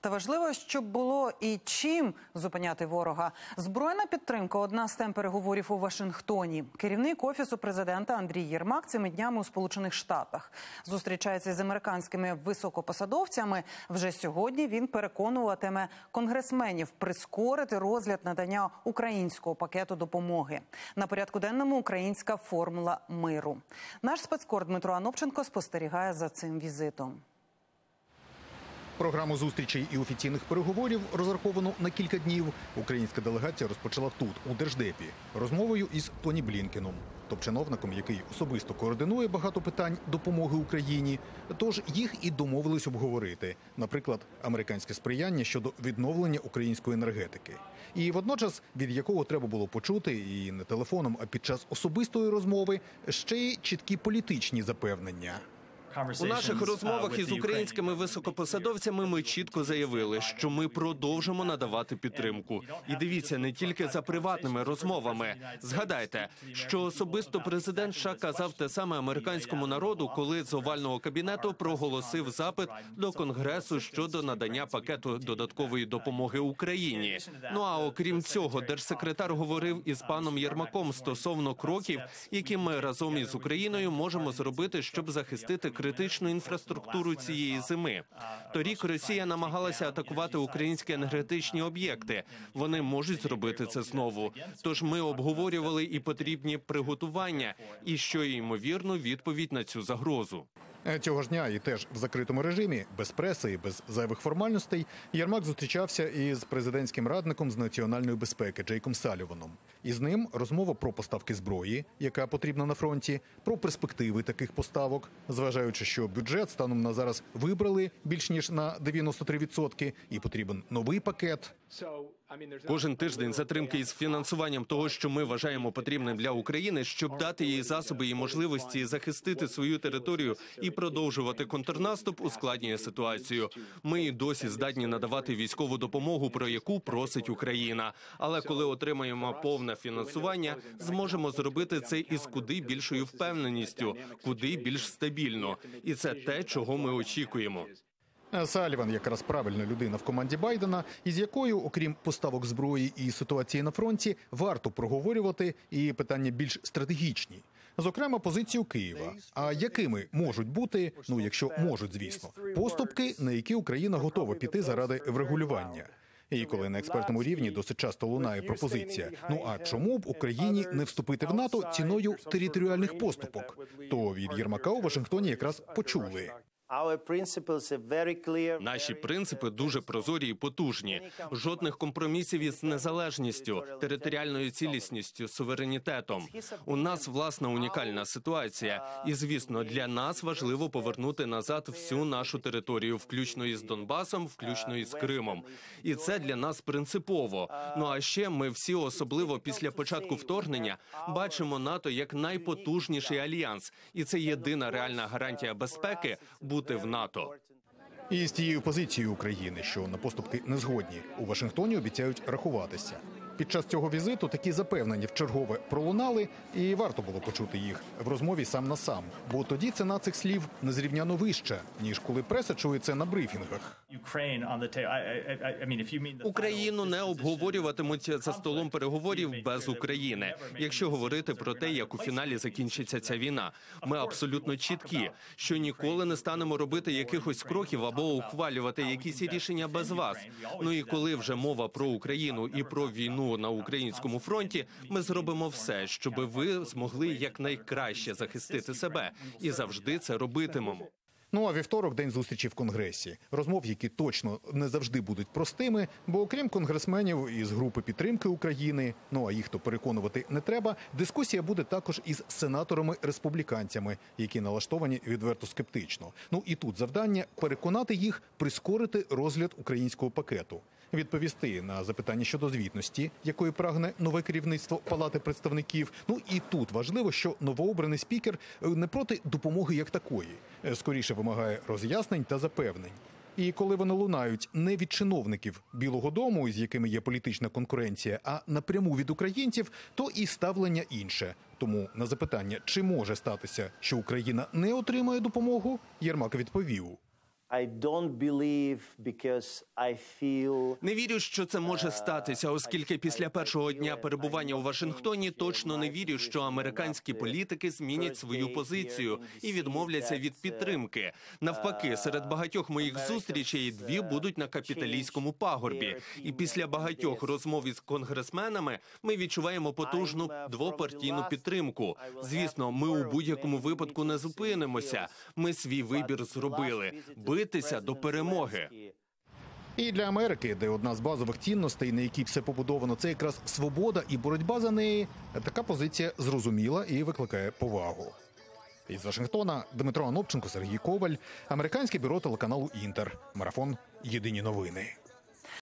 Та важливо, щоб було і чим зупиняти ворога. Збройна підтримка – одна з тем переговорів у Вашингтоні. Керівник Офісу президента Андрій Єрмак цими днями у Сполучених Штатах зустрічається з американськими високопосадовцями. Вже сьогодні він переконуватиме конгресменів прискорити розгляд надання українського пакету допомоги. На порядку денному українська формула миру. Наш спецкор Дмитро Анопченко спостерігає за цим візитом. Програму зустрічей і офіційних переговорів розраховано на кілька днів. Українська делегація розпочала тут, у Держдепі, розмовою із Тоні Блінкеном, топ-чиновником, який особисто координує багато питань допомоги Україні. Тож їх і домовились обговорити. Наприклад, американське сприяння щодо відновлення української енергетики. І водночас, від якого треба було почути, і не телефоном, а під час особистої розмови, ще й чіткі політичні запевнення. У наших розмовах із українськими високопосадовцями ми чітко заявили, що ми продовжимо надавати підтримку. І дивіться, не тільки за приватними розмовами. Згадайте, що особисто президент США казав те саме американському народу, коли з овального кабінету проголосив запит до Конгресу щодо надання пакету додаткової допомоги Україні. Ну а окрім цього, держсекретар говорив із паном Єрмаком стосовно кроків, які ми разом із Україною можемо зробити, щоб захистити критичну інфраструктуру цієї зими. Торік Росія намагалася атакувати українські енергетичні об'єкти. Вони можуть зробити це знову. Тож ми обговорювали і потрібні приготування, і що ймовірну відповідь на цю загрозу. Цього ж дня і теж в закритому режимі, без преси і без зайвих формальностей, Єрмак зустрічався із президентським радником з національної безпеки Джейком Саліваном. Із ним розмова про поставки зброї, яка потрібна на фронті, про перспективи таких поставок, зважаючи, що бюджет станом на зараз вибрали більш ніж на 93% і потрібен новий пакет. Кожен тиждень затримки із фінансуванням того, що ми вважаємо потрібним для України, щоб дати їй засоби і можливості захистити свою територію і продовжувати контрнаступ, ускладнює ситуацію. Ми і досі здатні надавати військову допомогу, про яку просить Україна. Але коли отримаємо повне фінансування, зможемо зробити це із куди більшою впевненістю, куди більш стабільно. І це те, чого ми очікуємо. Саліван якраз правильна людина в команді Байдена, із якою, окрім поставок зброї і ситуації на фронті, варто проговорювати і питання більш стратегічні. Зокрема, позицію Києва. А якими можуть бути, якщо можуть, звісно, поступки, на які Україна готова піти заради врегулювання? І коли на експертному рівні досить часто лунає пропозиція, а чому б Україні не вступити в НАТО ціною територіальних поступок? То від Єрмака у Вашингтоні якраз почули. Наші принципи дуже прозорі і потужні. Жодних компромісів із незалежністю, територіальною цілісністю, суверенітетом. У нас власна унікальна ситуація. І, звісно, для нас важливо повернути назад всю нашу територію, включно із Донбасом, включно із Кримом. І це для нас принципово. А ще ми всі, особливо після початку вторгнення, бачимо НАТО як найпотужніший альянс. І це єдина реальна гарантія безпеки – бути в НАТО. І з тією позицією України, що на поступки не згодні, у Вашингтоні обіцяють рахуватися. Під час цього візиту такі запевнення вчергове пролунали, і варто було почути їх в розмові сам на сам. Бо тоді ціна цих слів незрівняно вища, ніж коли преса чує це на брифінгах. Україну не обговорюватимуть за столом переговорів без України. Якщо говорити про те, як у фіналі закінчиться ця війна, ми абсолютно чіткі, що ніколи не станемо робити якихось кроків або ухвалювати якісь рішення без вас. І коли вже мова про Україну і про війну на українському фронті, ми зробимо все, щоб ви змогли якнайкраще захистити себе. І завжди це робитимемо. А вівторок – день зустрічі в Конгресі. Розмов, які точно не завжди будуть простими, бо окрім конгресменів із групи підтримки України, а їх то переконувати не треба, дискусія буде також із сенаторами-республіканцями, які налаштовані відверто скептично. І тут завдання – переконати їх прискорити розгляд українського пакету. Відповісти на запитання щодо звітності, якої прагне нове керівництво Палати представників. І тут важливо, що новообраний спікер не проти допомоги як такої. Скоріше вимагає роз'яснень та запевнень. І коли вони лунають не від чиновників Білого дому, з якими є політична конкуренція, а напряму від українців, то і ставлення інше. Тому на запитання, чи може статися, що Україна не отримає допомогу, Єрмак відповів. Не вірю, що це може статися, оскільки після першого дня перебування у Вашингтоні точно не вірю, що американські політики змінять свою позицію і відмовляться від підтримки. Навпаки, серед багатьох моїх зустрічей 2 будуть на капітолійському пагорбі. І після багатьох розмов із конгресменами ми відчуваємо потужну двопартійну підтримку. Звісно, ми у будь-якому випадку не зупинимося. Ми свій вибір зробили – битися до перемоги. І для Америки, де одна з базових цінностей, на якій все побудовано, це якраз свобода і боротьба за неї, така позиція зрозуміла і викликає повагу. Із Вашингтона Дмитро Анопченко, Сергій Коваль, американське бюро телеканалу «Інтер». Марафон «Єдині новини».